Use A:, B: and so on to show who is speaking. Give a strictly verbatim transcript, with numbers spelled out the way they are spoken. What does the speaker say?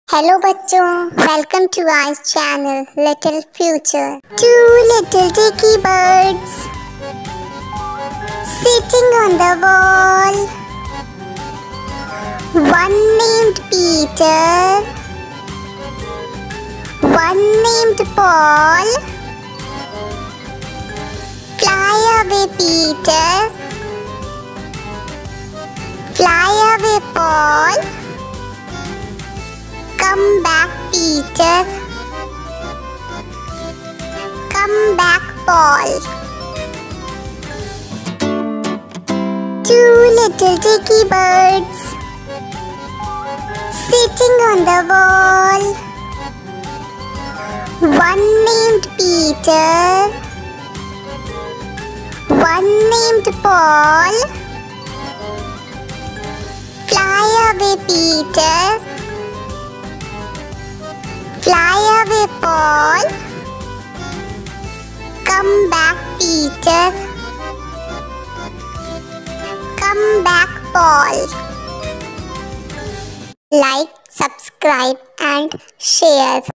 A: Hello बच्चों, welcome to our channel little future. Two little dicky birds sitting on the wall. One named Peter, one named Paul. Fly away, Peter. Fly away, Paul. Come back, Peter. Come back, Paul. Two little dicky birds sitting on the wall. One named Peter, one named Paul. Fly away, Peter. Fly away, Paul. Come back, Peter. Come back, Paul. Like, subscribe and share.